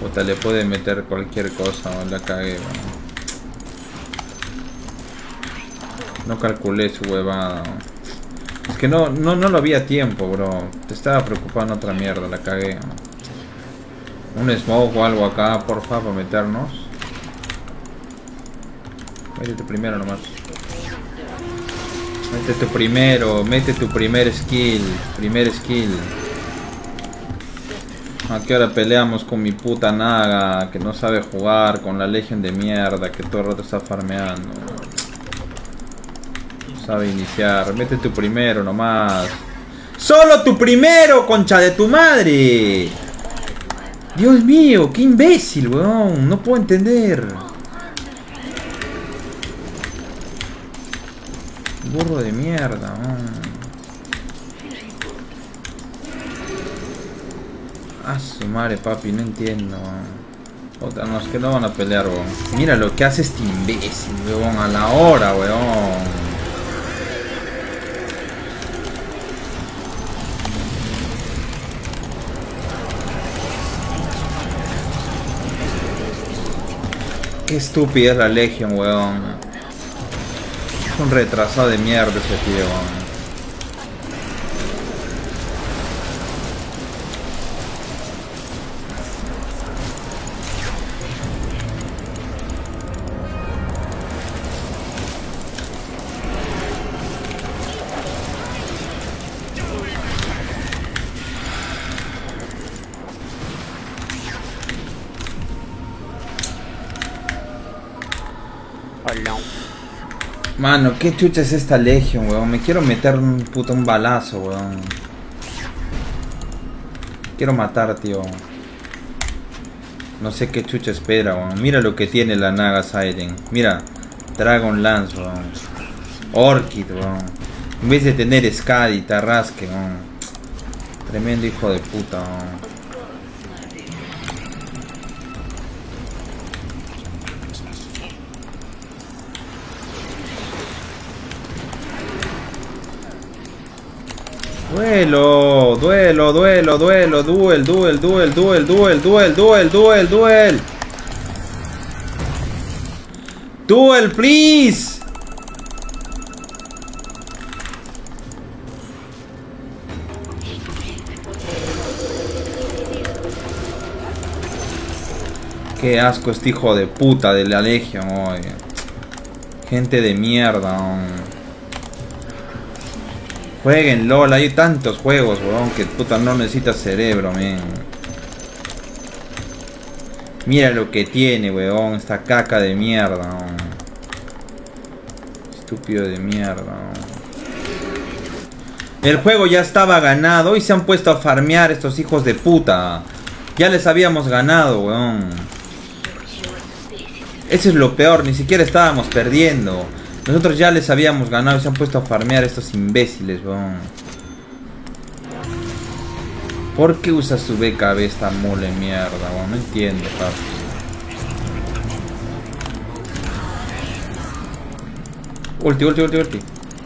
Puta, le puede meter cualquier cosa, ¿no? La cagué, bro. No calculé su huevada, ¿no? Es que no lo había tiempo, bro. Te estaba preocupando otra mierda, la cagué, ¿no? Un smoke o algo acá, porfa, para meternos. Métete primero nomás. Mete tu primer skill. Primer skill. ¿A qué hora peleamos con mi puta Naga? Que no sabe jugar, con la Legion de mierda, que todo el rato está farmeando. No sabe iniciar. Mete tu primero nomás. ¡Solo tu primero, concha de tu madre! Dios mío, qué imbécil, weón. No puedo entender. Burro de mierda, weón. Ah, su madre, papi, no entiendo. Otra, no, es que no van a pelear, weón. Mira lo que hace este imbécil, weón, a la hora, weón. Qué estúpida es la Legion, weón. Es un retrasado de mierda ese tío, weón. Mano, qué chucha es esta Legion, weón. Me quiero meter un balazo, weón. Quiero matar, tío. No sé qué chucha espera, weón. Mira lo que tiene la Naga Siren. Mira, Dragon Lance, weón. Orchid, weón. En vez de tener Skadi y Tarrasque, weón. Tremendo hijo de puta, weón. Duelo, duelo, duelo, duelo, duel, duel, duel, duel, duel, duel, duel, duel, duel. Duel, please. Qué asco este hijo de puta de la Legion, oye. Gente de mierda, Jueguen LOL, hay tantos juegos, weón, que puta no necesitas cerebro, men. Mira lo que tiene, weón, esta caca de mierda, weón. Estúpido de mierda, weón. El juego ya estaba ganado y se han puesto a farmear estos hijos de puta. Ya les habíamos ganado, weón. Eso es lo peor, ni siquiera estábamos perdiendo. Nosotros ya les habíamos ganado y se han puesto a farmear estos imbéciles, weón. ¿Por qué usa su BKB esta mole mierda, weón? No entiendo, papi. Ulti, ulti, ulti, ulti.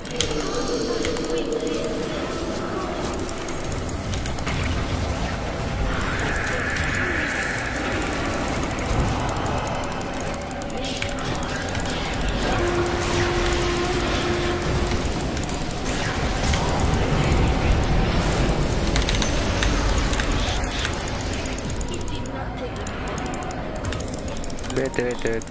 Vete.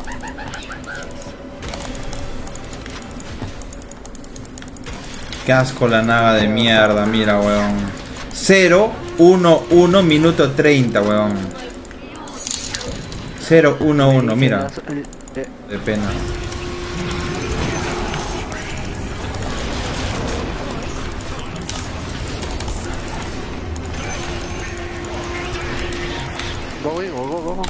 Qué asco la Naga de mierda, mira, weón. 0, 1, 1, minuto 30, weón. 0, 1, 1, mira. De pena. Go.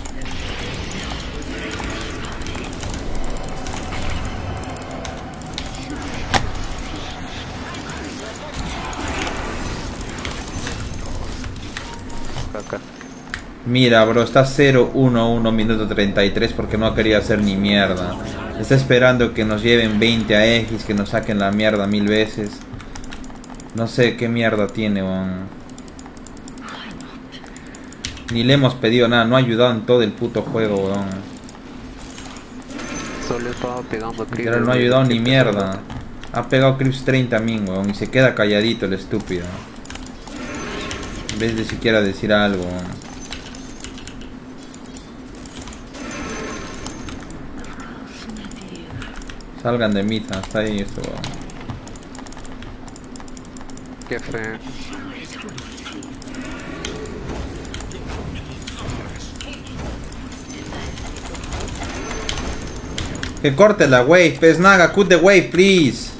Acá. Mira, bro, está 0, 1, 1, minuto 33 porque no quería hacer ni mierda. Está esperando que nos lleven 20 a X, que nos saquen la mierda 1000 veces. No sé qué mierda tiene, weón. Ni le hemos pedido nada, no ha ayudado en todo el puto juego, weón. Solo estaba pegando creeps. Literal, no ha ayudado ni mierda. Ha pegado creeps 30 también, weón. Y se queda calladito el estúpido. En vez de siquiera decir algo, weón. Salgan de mita, hasta ahí esto, weón. Qué feo. Que corte la wave, pez naga, cut the wave, please.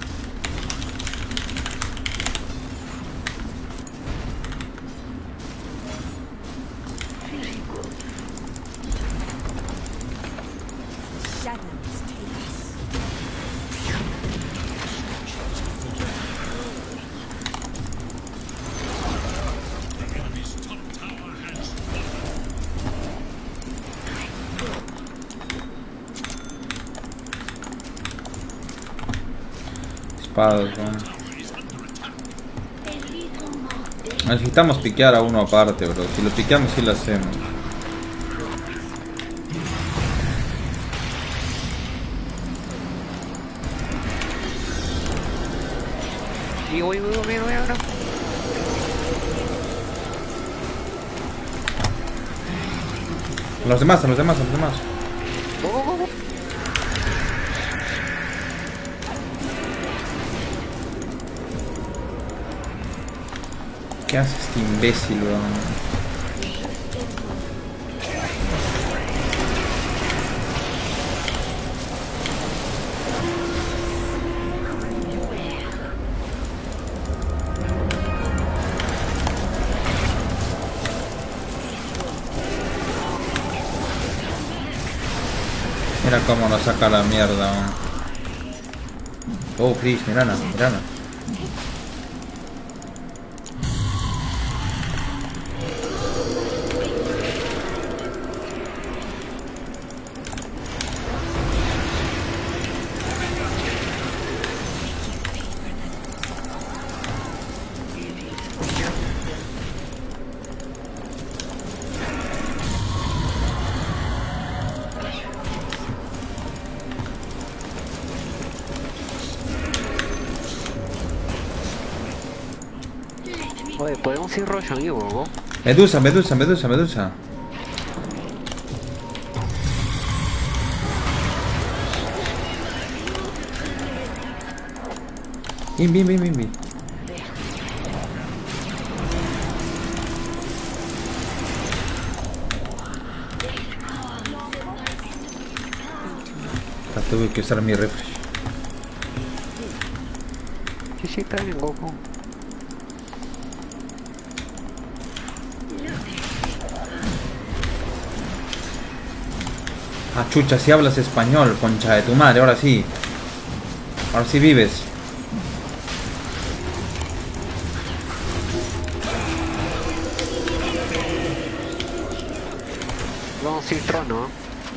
Espadas, ¿no? Necesitamos piquear a uno aparte, bro. Si lo piqueamos, sí lo hacemos. Y voy, ahora. A los demás. Go. ¿Qué hace este imbécil, weón? Mira cómo nos saca la mierda, weón. Oh, Chris, mirana. Oye, podemos ir Roshan y Bogo. Medusa. Bien. Tuve que usar mi refresh. Sí, está bien, Goku. Ah, chucha, si hablas español, concha de tu madre, ahora sí. Ahora sí vives. Vamos a ir trono.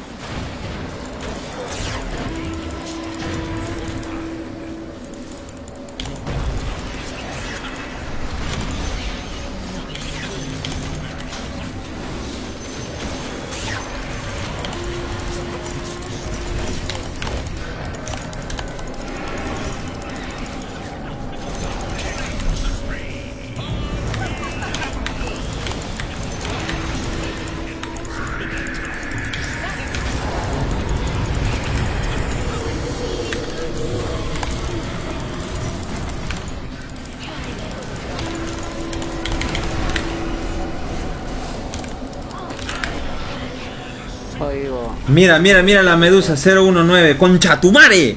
Mira la medusa 019, concha tu madre.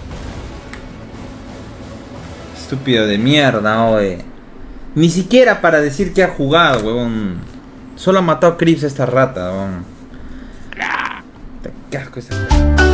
Estúpido de mierda, oye. Ni siquiera para decir que ha jugado, huevón. Solo ha matado a Crips esta rata, huevón. Qué asco esta.